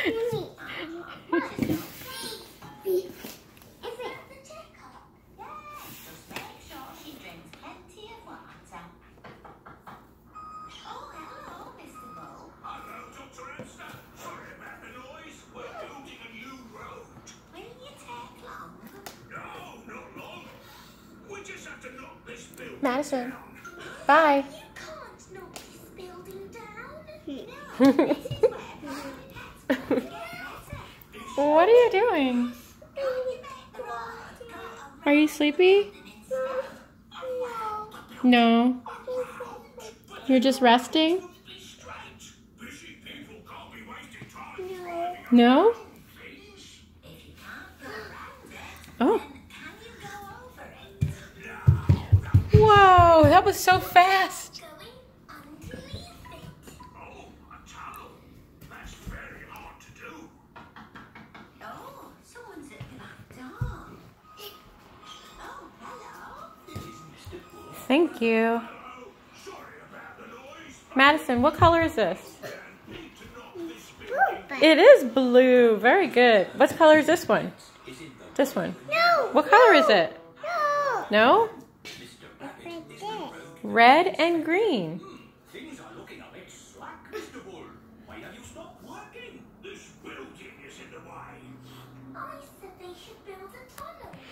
Madison, bye. What are you doing? Are you sleepy? No. You're just resting? No? Oh. Whoa, that was so fast. Thank you. Madison, what color is this? It is blue. Very good. What color is this one? This one. No. What color is it? No. No? Red and green. Things are looking a bit slack, Mr. Bull. Why have you stopped working? This building is in the way. I said they should build a tunnel.